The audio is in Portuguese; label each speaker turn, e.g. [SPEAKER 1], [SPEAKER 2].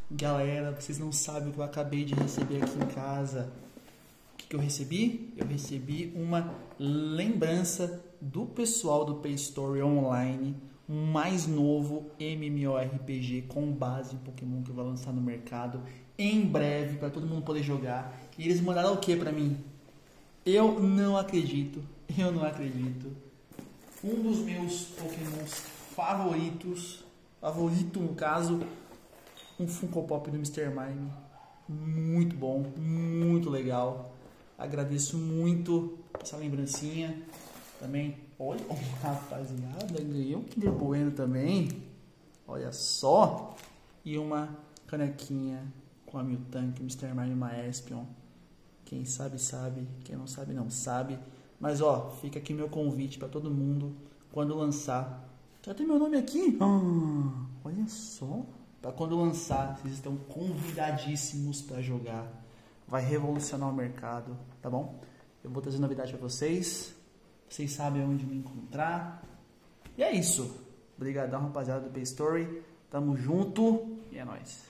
[SPEAKER 1] Galera, vocês não sabem o que eu acabei de receber aqui em casa. O que eu recebi? Eu recebi uma lembrança do pessoal do Play Store Online, um mais novo MMORPG com base em Pokémon que vai lançar no mercado em breve para todo mundo poder jogar. E eles mandaram o que pra mim? Eu não acredito. Um dos meus Pokémons favorito no caso, um Funko Pop do Mr. Mime. Muito bom, muito legal. Agradeço muito essa lembrancinha. Também, olha, rapaziada, ganhei um Kinder Bueno também. Olha só. E uma canequinha com a Miltank, Mr. Mime e uma Espion. Quem sabe, sabe. Quem não sabe, não sabe. Mas, ó, fica aqui meu convite para todo mundo. Quando lançar. Já tem meu nome aqui? Olha só. Para quando lançar, vocês estão convidadíssimos para jogar. Vai revolucionar o mercado, tá bom? Eu vou trazer novidade para vocês. Vocês sabem onde me encontrar. E é isso. Obrigadão, rapaziada do Play Store. Tamo junto e é nóis.